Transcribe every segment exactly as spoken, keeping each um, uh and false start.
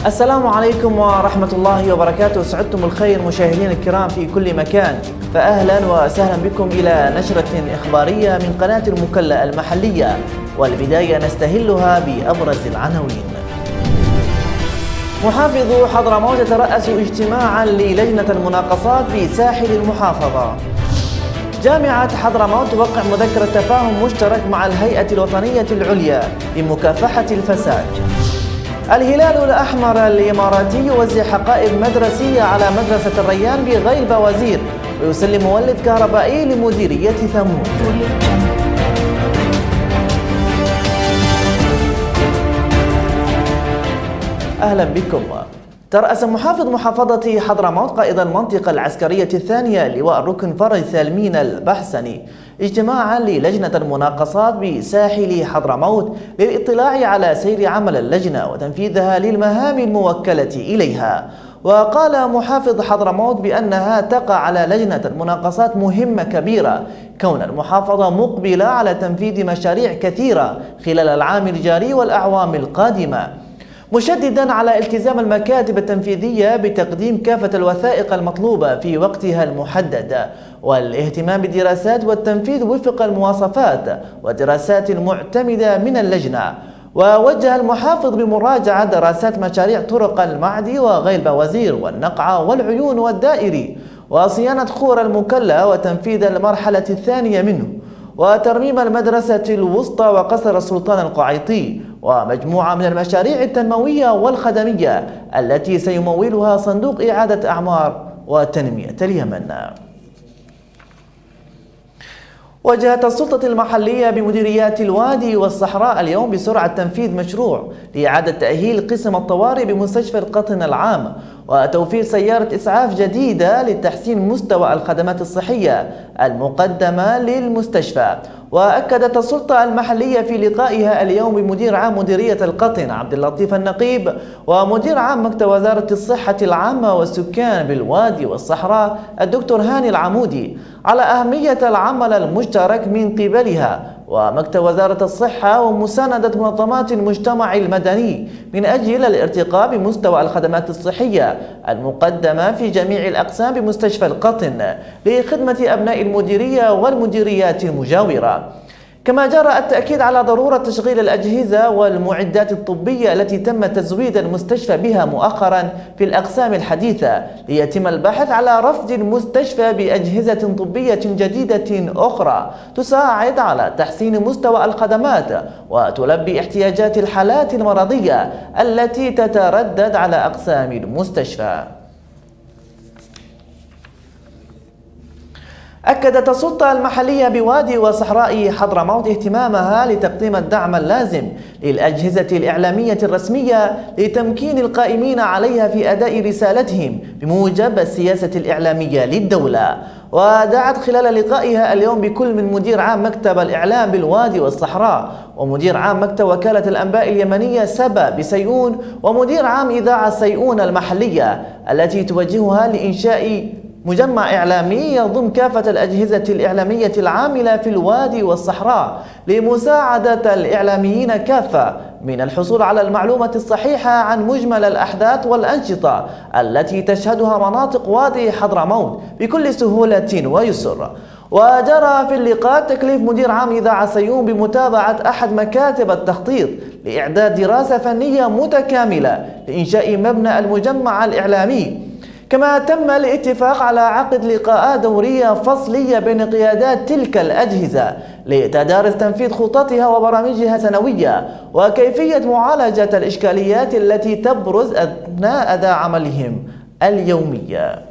السلام عليكم ورحمة الله وبركاته. سعدتم الخير مشاهدينا الكرام في كل مكان، فأهلا وسهلا بكم إلى نشرة إخبارية من قناة المكلا المحلية، والبداية نستهلها بأبرز العناوين. محافظ حضرموت يترأس اجتماعا للجنة المناقصات في ساحل المحافظة. جامعة حضرموت توقع مذكرة تفاهم مشترك مع الهيئة الوطنية العليا لمكافحة الفساد. الهلال الأحمر الإماراتي يوزع حقائب مدرسية على مدرسة الريان بغير بوازير، ويسلم مولد كهربائي لمديرية ثمود. أهلا بكم. ترأس محافظ محافظة حضرموت قائد المنطقة العسكرية الثانية لواء الركن فرج سالمين البحسني اجتماعا للجنة المناقصات بساحل حضرموت للاطلاع على سير عمل اللجنة وتنفيذها للمهام الموكلة إليها. وقال محافظ حضرموت بأنها تقع على لجنة المناقصات مهمة كبيرة، كون المحافظة مقبلة على تنفيذ مشاريع كثيرة خلال العام الجاري والأعوام القادمة، مشددا على التزام المكاتب التنفيذية بتقديم كافة الوثائق المطلوبة في وقتها المحدد، والاهتمام بالدراسات والتنفيذ وفق المواصفات والدراسات المعتمدة من اللجنة. ووجه المحافظ بمراجعة دراسات مشاريع طرق المعدي وغير بوازير والنقعة والعيون والدائري، وصيانة خور المكلا وتنفيذ المرحلة الثانية منه، وترميم المدرسة الوسطى وقصر السلطان القعيطي، ومجموعة من المشاريع التنموية والخدمية التي سيمولها صندوق إعادة أعمار وتنمية اليمن. وجهت السلطة المحلية بمديريات الوادي والصحراء اليوم بسرعة تنفيذ مشروع لإعادة تأهيل قسم الطوارئ بمستشفى القطن العام، وتوفير سيارة إسعاف جديدة لتحسين مستوى الخدمات الصحية المقدمة للمستشفى. وأكدت السلطة المحلية في لقائها اليوم بمدير عام مديرية القطن عبد اللطيف النقيب ومدير عام مكتب وزارة الصحة العامة والسكان بالوادي والصحراء الدكتور هاني العمودي على أهمية العمل المشترك من قبلها ومكتب وزارة الصحة ومساندة منظمات المجتمع المدني من أجل الارتقاء بمستوى الخدمات الصحية المقدمة في جميع الأقسام بمستشفى القطن لخدمة أبناء المديرية والمديريات المجاورة. كما جرى التأكيد على ضرورة تشغيل الأجهزة والمعدات الطبية التي تم تزويد المستشفى بها مؤخرا في الأقسام الحديثة، ليتم البحث على رفد المستشفى بأجهزة طبية جديدة أخرى تساعد على تحسين مستوى الخدمات وتلبي احتياجات الحالات المرضية التي تتردد على أقسام المستشفى. أكدت السلطة المحلية بوادي وصحراء حضرموت اهتمامها لتقديم الدعم اللازم للأجهزة الإعلامية الرسمية لتمكين القائمين عليها في أداء رسالتهم بموجب السياسة الإعلامية للدولة. ودعت خلال لقائها اليوم بكل من مدير عام مكتب الإعلام بالوادي والصحراء ومدير عام مكتب وكالة الأنباء اليمنية سبا بسيئون ومدير عام إذاعة سيئون المحلية التي توجهها لإنشاء مجمع إعلامي يضم كافة الأجهزة الإعلامية العاملة في الوادي والصحراء لمساعدة الإعلاميين كافة من الحصول على المعلومة الصحيحة عن مجمل الأحداث والأنشطة التي تشهدها مناطق وادي حضرموت بكل سهولة ويسر. وجرى في اللقاء تكليف مدير عام إذاعة سيئون بمتابعة أحد مكاتب التخطيط لإعداد دراسة فنية متكاملة لإنشاء مبنى المجمع الإعلامي. كما تم الاتفاق على عقد لقاءات دورية فصلية بين قيادات تلك الأجهزة لتدارس تنفيذ خططها وبرامجها سنوية وكيفية معالجة الإشكاليات التي تبرز أثناء أداء عملهم اليومية.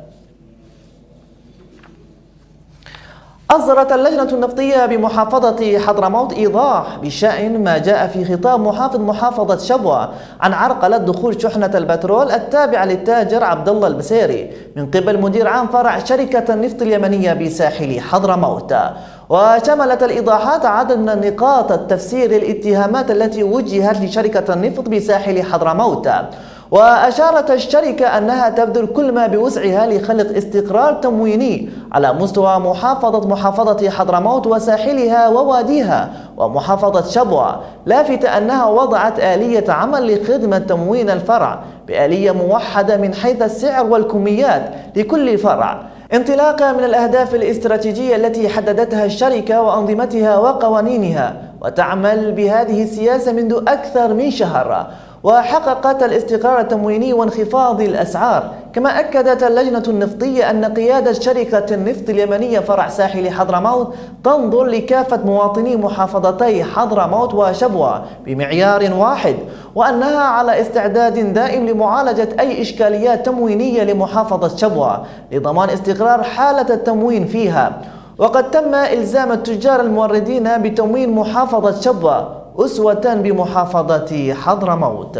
أصدرت اللجنة النفطية بمحافظة حضرموت إيضاح بشأن ما جاء في خطاب محافظ محافظة شبوة عن عرقلة دخول شحنة البترول التابعة للتاجر عبد الله البسيري من قبل مدير عام فرع شركة النفط اليمنية بساحل حضرموت. وشملت الإيضاحات عدد من نقاط التفسير للاتهامات التي وجهت لشركة النفط بساحل حضرموت، وأشارت الشركة أنها تبذل كل ما بوسعها لخلق استقرار تمويني على مستوى محافظة محافظة حضرموت وساحلها وواديها ومحافظة شبوة، لافتة أنها وضعت آلية عمل لخدمة تموين الفرع بآلية موحدة من حيث السعر والكميات لكل فرع، انطلاقا من الأهداف الاستراتيجية التي حددتها الشركة وأنظمتها وقوانينها، وتعمل بهذه السياسة منذ أكثر من شهر، وحققت الاستقرار التمويني وانخفاض الأسعار. كما أكدت اللجنة النفطية أن قيادة شركة النفط اليمنية فرع ساحل حضرموت تنظر لكافة مواطني محافظتي حضرموت وشبوة بمعيار واحد، وأنها على استعداد دائم لمعالجة أي إشكاليات تموينية لمحافظة شبوة لضمان استقرار حالة التموين فيها. وقد تم إلزام التجار الموردين بتموين محافظة شبوة أسوة بمحافظة حضرموت.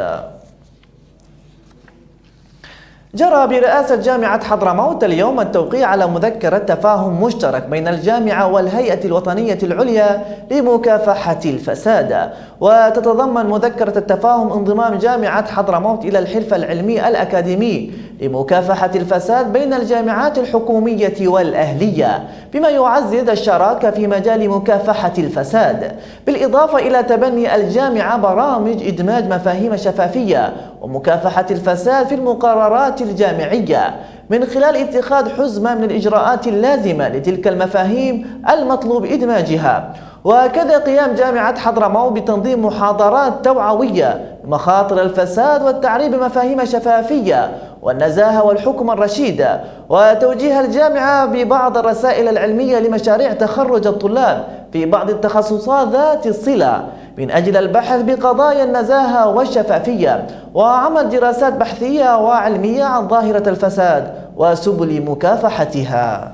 جرى برئاسة جامعة حضرموت اليوم التوقيع على مذكرة تفاهم مشترك بين الجامعة والهيئة الوطنية العليا لمكافحة الفساد، وتتضمن مذكرة التفاهم انضمام جامعة حضرموت إلى الحلف العلمي الأكاديمي لمكافحة الفساد بين الجامعات الحكومية والأهلية، بما يعزز الشراكة في مجال مكافحة الفساد، بالإضافة إلى تبني الجامعة برامج إدماج مفاهيم شفافية ومكافحة الفساد في المقررات الجامعية من خلال اتخاذ حزمة من الإجراءات اللازمة لتلك المفاهيم المطلوب إدماجها. وكذا قيام جامعة حضرموت بتنظيم محاضرات توعوية بمخاطر الفساد والتعريب بمفاهيم شفافية والنزاهة والحكم الرشيد، وتوجيه الجامعة ببعض الرسائل العلمية لمشاريع تخرج الطلاب في بعض التخصصات ذات الصلة من أجل البحث بقضايا النزاهة والشفافية وعمل دراسات بحثية وعلمية عن ظاهرة الفساد وسبل مكافحتها.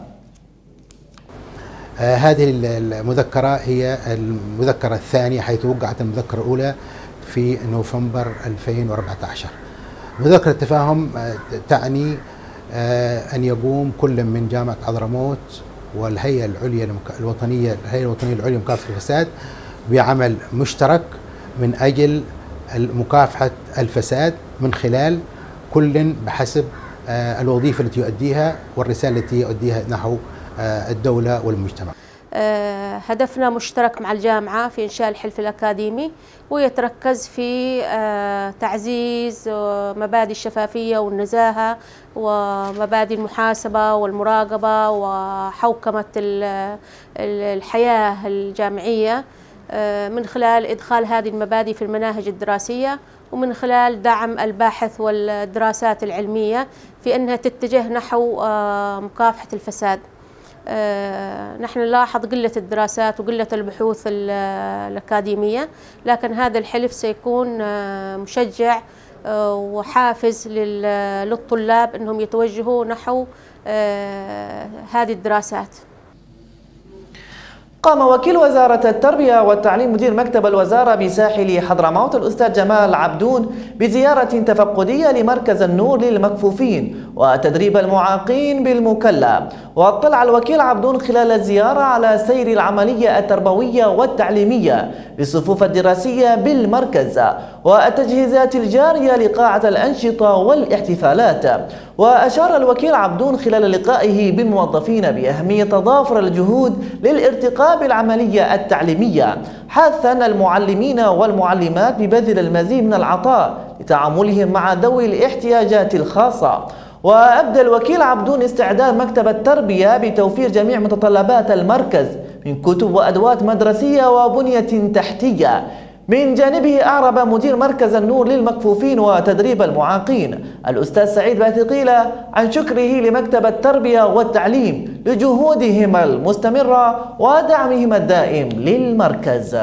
آه هذه المذكرة هي المذكرة الثانية، حيث وقعت المذكرة الأولى في نوفمبر ألفين وأربعة عشر. مذكرة التفاهم آه تعني آه أن يقوم كل من جامعة حضرموت والهيئة العليا الوطنية الهيئة الوطنية العليا لمكافحة الفساد بعمل مشترك من أجل مكافحة الفساد من خلال كل بحسب آه الوظيفة التي يؤديها والرسالة التي يؤديها نحو الدولة والمجتمع. هدفنا مشترك مع الجامعة في إنشاء الحلف الأكاديمي، ويتركز في تعزيز مبادئ الشفافية والنزاهة ومبادئ المحاسبة والمراقبة وحوكمة الحياة الجامعية من خلال إدخال هذه المبادئ في المناهج الدراسية، ومن خلال دعم الباحث والدراسات العلمية في أنها تتجه نحو مكافحة الفساد. آه، نحن نلاحظ قلة الدراسات وقلة البحوث الأكاديمية، لكن هذا الحلف سيكون آه، مشجع آه، وحافز للطلاب أنهم يتوجهوا نحو آه، هذه الدراسات. قام وكيل وزارة التربية والتعليم مدير مكتب الوزارة بساحل حضرموت الأستاذ جمال عبدون بزيارة تفقدية لمركز النور للمكفوفين وتدريب المعاقين بالمكلا. واطلع الوكيل عبدون خلال الزيارة على سير العملية التربوية والتعليمية للصفوف الدراسية بالمركز والتجهيزات الجارية لقاعة الأنشطة والاحتفالات. وأشار الوكيل عبدون خلال لقائه بالموظفين بأهمية تضافر الجهود للارتقاء بالعملية التعليمية، حثا المعلمين والمعلمات ببذل المزيد من العطاء لتعاملهم مع ذوي الاحتياجات الخاصة. وأبدى الوكيل عبدون استعداد مكتب التربية بتوفير جميع متطلبات المركز من كتب وأدوات مدرسية وبنية تحتية. من جانبه أعرب مدير مركز النور للمكفوفين وتدريب المعاقين الأستاذ سعيد باثقيلة عن شكره لمكتب التربية والتعليم لجهودهم المستمرة ودعمهم الدائم للمركز.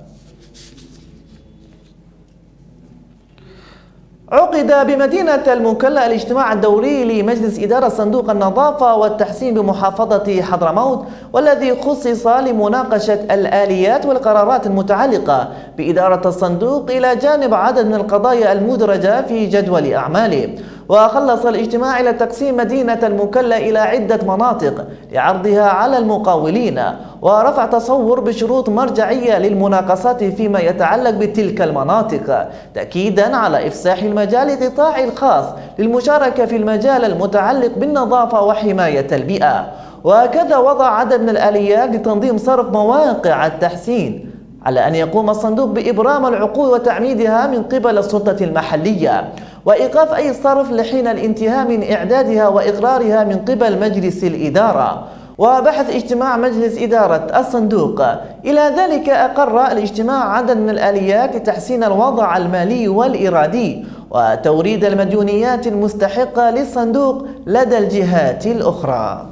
عقد بمدينة المكلا الاجتماع الدوري لمجلس إدارة صندوق النظافة والتحسين بمحافظة حضرموت، والذي خصص لمناقشة الآليات والقرارات المتعلقة بإدارة الصندوق إلى جانب عدد من القضايا المدرجة في جدول أعماله. وخلص الاجتماع إلى تقسيم مدينة المكلا إلى عدة مناطق لعرضها على المقاولين ورفع تصور بشروط مرجعية للمناقصات فيما يتعلق بتلك المناطق، تأكيدا على إفساح المجال للقطاع الخاص للمشاركة في المجال المتعلق بالنظافة وحماية البيئة. وكذا وضع عدد من الآليات لتنظيم صرف مواقع التحسين، على أن يقوم الصندوق بإبرام العقود وتعميدها من قبل السلطة المحلية، وإيقاف أي صرف لحين الانتهاء من إعدادها وإقرارها من قبل مجلس الإدارة. وبحث اجتماع مجلس إدارة الصندوق. إلى ذلك أقر الاجتماع عدد من الآليات لتحسين الوضع المالي والإرادي وتوريد المديونيات المستحقة للصندوق لدى الجهات الأخرى.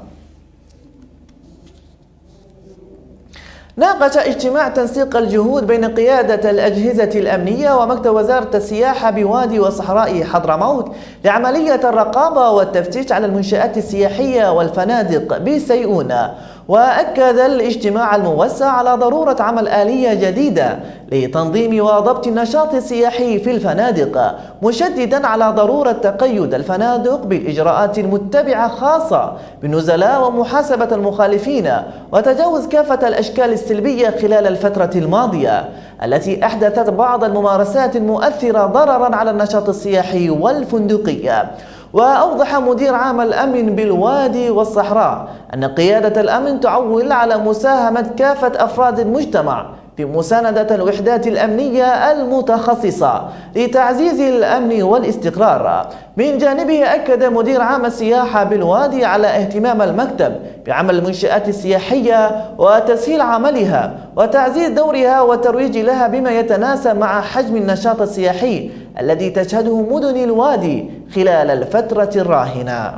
ناقش اجتماع تنسيق الجهود بين قيادة الأجهزة الأمنية ومكتب وزارة السياحة بوادي وصحراء حضرموت لعملية الرقابة والتفتيش على المنشآت السياحية والفنادق بسيئونة. وأكد الاجتماع الموسع على ضرورة عمل آلية جديدة لتنظيم وضبط النشاط السياحي في الفنادق، مشددا على ضرورة تقيد الفنادق بالإجراءات المتبعة خاصة بالنزلاء ومحاسبة المخالفين وتجاوز كافة الأشكال السلبية خلال الفترة الماضية التي أحدثت بعض الممارسات المؤثرة ضررا على النشاط السياحي والفندقي. وأوضح مدير عام الأمن بالوادي والصحراء أن قيادة الأمن تعول على مساهمة كافة أفراد المجتمع في مساندة الوحدات الأمنية المتخصصة لتعزيز الأمن والاستقرار. من جانبه أكد مدير عام السياحة بالوادي على اهتمام المكتب بعمل المنشآت السياحية وتسهيل عملها وتعزيز دورها والترويج لها بما يتناسب مع حجم النشاط السياحي الذي تشهده مدن الوادي خلال الفترة الراهنة.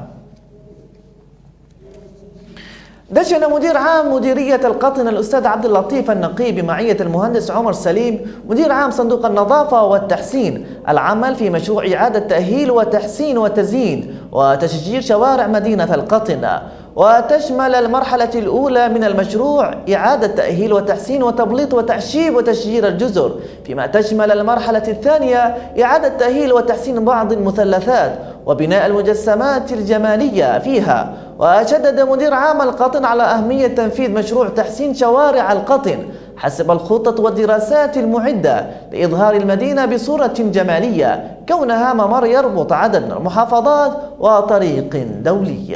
دشن مدير عام مديرية القطن الأستاذ عبد اللطيف النقي بمعية المهندس عمر سليم مدير عام صندوق النظافة والتحسين العمل في مشروع إعادة تأهيل وتحسين وتزيين وتشجير شوارع مدينة القطن، وتشمل المرحلة الأولى من المشروع إعادة تأهيل وتحسين وتبليط وتعشيب وتشجير الجزر، فيما تشمل المرحلة الثانية إعادة تأهيل وتحسين بعض المثلثات وبناء المجسمات الجمالية فيها. وشدد مدير عام القطن على أهمية تنفيذ مشروع تحسين شوارع القطن حسب الخطط والدراسات المعدة لإظهار المدينة بصورة جمالية كونها ممر يربط عدد من المحافظات وطريق دولي.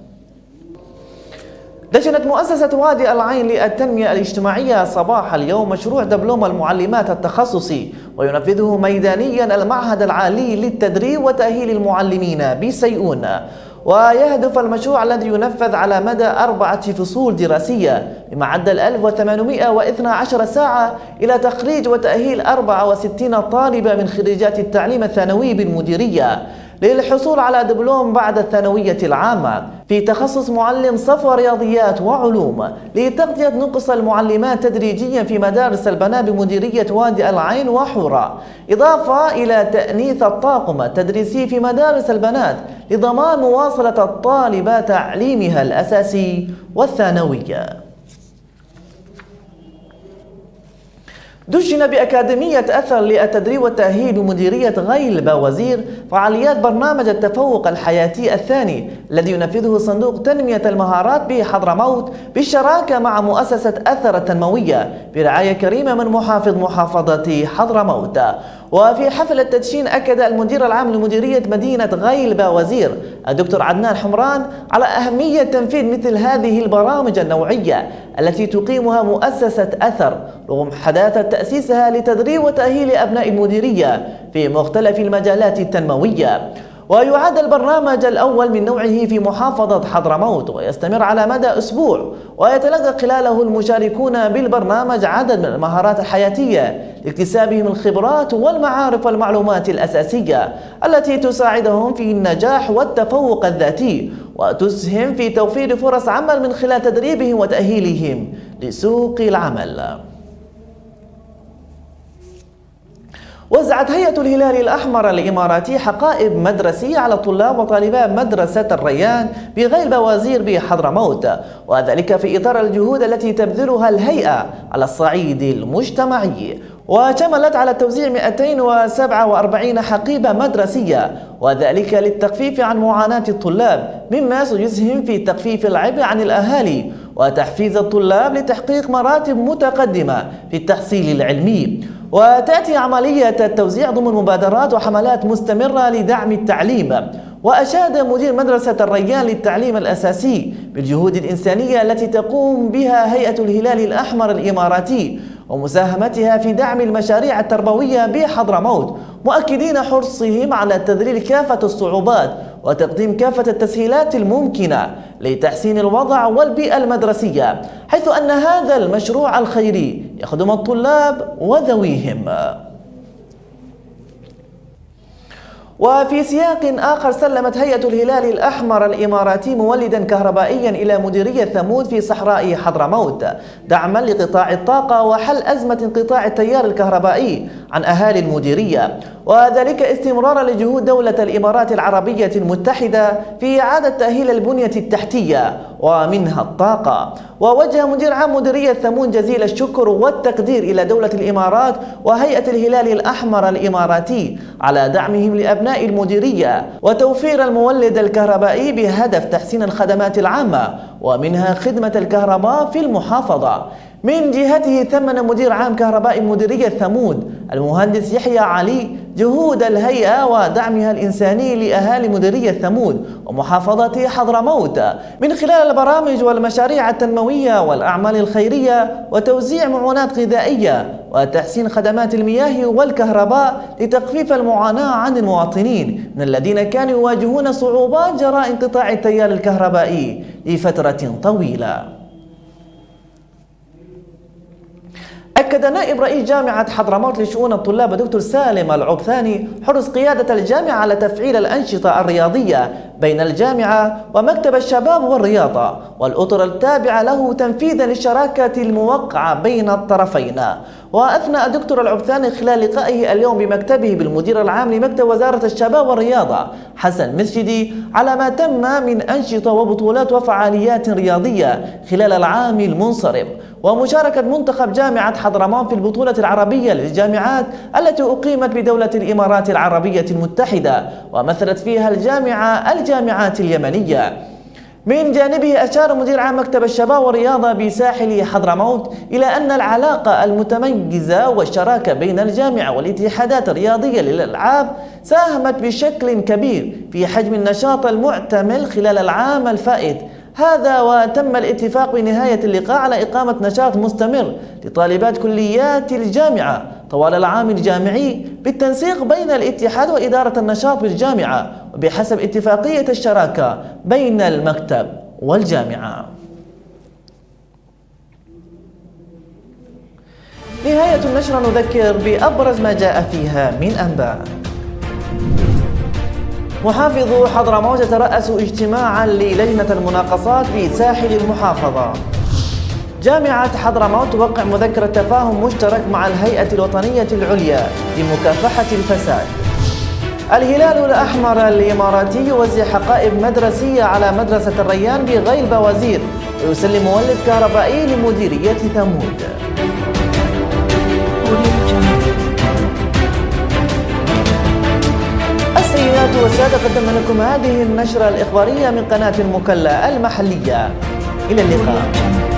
دشنت مؤسسة وادي العين للتنمية الاجتماعية صباح اليوم مشروع دبلوم المعلمات التخصصي وينفذه ميدانيا المعهد العالي للتدريب وتأهيل المعلمين بسيئونة. ويهدف المشروع الذي ينفذ على مدى أربعة فصول دراسية بمعدل ألف وثمانمئة واثني عشر ساعة إلى تخريج وتأهيل أربعة وستين طالبة من خريجات التعليم الثانوي بالمديرية للحصول على دبلوم بعد الثانوية العامة في تخصص معلم صف ورياضيات وعلوم لتغطية نقص المعلمات تدريجيا في مدارس البنات بمديرية وادي العين وحورة، إضافة إلى تأنيث الطاقم التدريسي في مدارس البنات لضمان مواصلة الطالبات تعليمها الأساسي والثانوي. دشن بأكاديمية أثر للتدريب والتأهيل بمديرية غيل باوزير فعاليات برنامج التفوق الحياتي الثاني الذي ينفذه صندوق تنمية المهارات بحضرموت بالشراكة مع مؤسسة أثر التنموية برعاية كريمة من محافظ محافظة حضرموت. وفي حفل التدشين أكد المدير العام لمديرية مدينة غيل باوزير الدكتور عدنان حمران على أهمية تنفيذ مثل هذه البرامج النوعية التي تقيمها مؤسسة أثر رغم حداثة تأسيسها لتدريب وتأهيل أبناء المديرية في مختلف المجالات التنموية. ويعد البرنامج الأول من نوعه في محافظة حضرموت ويستمر على مدى أسبوع ويتلقى خلاله المشاركون بالبرنامج عدد من المهارات الحياتية لاكتسابهم الخبرات والمعارف والمعلومات الأساسية التي تساعدهم في النجاح والتفوق الذاتي وتسهم في توفير فرص عمل من خلال تدريبهم وتأهيلهم لسوق العمل. وزعت هيئة الهلال الأحمر الإماراتي حقائب مدرسية على طلاب وطالبات مدرسة الريان بغيل بوازير بحضرموت، وذلك في إطار الجهود التي تبذلها الهيئة على الصعيد المجتمعي. وشملت على توزيع مئتين وسبعة وأربعين حقيبة مدرسية، وذلك للتخفيف عن معاناة الطلاب، مما سيسهم في تخفيف العبء عن الأهالي وتحفيز الطلاب لتحقيق مراتب متقدمة في التحصيل العلمي. وتأتي عملية التوزيع ضمن مبادرات وحملات مستمرة لدعم التعليم. وأشاد مدير مدرسة الريان للتعليم الأساسي بالجهود الإنسانية التي تقوم بها هيئة الهلال الأحمر الإماراتي ومساهمتها في دعم المشاريع التربوية بحضرموت، مؤكدين حرصهم على تذليل كافة الصعوبات وتقديم كافة التسهيلات الممكنة لتحسين الوضع والبيئة المدرسية، حيث أن هذا المشروع الخيري يخدم الطلاب وذويهم. وفي سياق آخر، سلمت هيئة الهلال الأحمر الإماراتي مولدا كهربائيا إلى مديرية ثمود في صحراء حضرموت دعما لقطاع الطاقة وحل أزمة انقطاع التيار الكهربائي عن أهالي المديرية، وذلك استمرارا لجهود دولة الإمارات العربية المتحدة في إعادة تأهيل البنية التحتية ومنها الطاقة. ووجه مدير عام مديرية ثمود جزيل الشكر والتقدير إلى دولة الإمارات وهيئة الهلال الأحمر الإماراتي على دعمهم لأبناء المديرية وتوفير المولد الكهربائي بهدف تحسين الخدمات العامة ومنها خدمة الكهرباء في المحافظة. من جهته ثمن مدير عام كهرباء مديرية ثمود المهندس يحيى علي جهود الهيئة ودعمها الإنساني لأهالي مديرية ثمود ومحافظة حضرموت من خلال البرامج والمشاريع التنموية والأعمال الخيرية وتوزيع معونات غذائية وتحسين خدمات المياه والكهرباء لتخفيف المعاناة عن المواطنين من الذين كانوا يواجهون صعوبات جراء انقطاع التيار الكهربائي لفترة طويلة. أكد نائب رئيس جامعة حضرموت لشؤون الطلاب دكتور سالم العبثاني حرص قيادة الجامعة على تفعيل الأنشطة الرياضية بين الجامعة ومكتب الشباب والرياضة والأطر التابعة له تنفيذا للشراكة الموقعة بين الطرفين. وأثنى الدكتور العبثاني خلال لقائه اليوم بمكتبه بالمدير العام لمكتب وزارة الشباب والرياضة حسن مسجدي على ما تم من أنشطة وبطولات وفعاليات رياضية خلال العام المنصرم، ومشاركة منتخب جامعة حضرموت في البطولة العربية للجامعات التي أقيمت بدولة الإمارات العربية المتحدة ومثلت فيها الجامعة الجامعات اليمنية. من جانبه أشار مدير عام مكتب الشباب والرياضة بساحل حضرموت إلى أن العلاقة المتميزة والشراكة بين الجامعة والاتحادات الرياضية للألعاب ساهمت بشكل كبير في حجم النشاط المعتمل خلال العام الفائت هذا، وتم الاتفاق بنهاية اللقاء على إقامة نشاط مستمر لطالبات كليات الجامعة طوال العام الجامعي بالتنسيق بين الاتحاد وإدارة النشاط بالجامعة وبحسب اتفاقية الشراكة بين المكتب والجامعة. نهاية النشرة نذكر بأبرز ما جاء فيها من أنباء. محافظو حضرموت يترأس اجتماعا للجنة المناقصات بساحل المحافظة. جامعة حضرموت توقع مذكرة تفاهم مشترك مع الهيئة الوطنية العليا لمكافحة الفساد. الهلال الأحمر الإماراتي يوزع حقائب مدرسية على مدرسة الريان بغيل بوازير ويسلم مولد كهربائي لمديرية ثمود. السيدات والسادة، قدمنا لكم هذه النشرة الإخبارية من قناة المكلا المحلية. إلى اللقاء.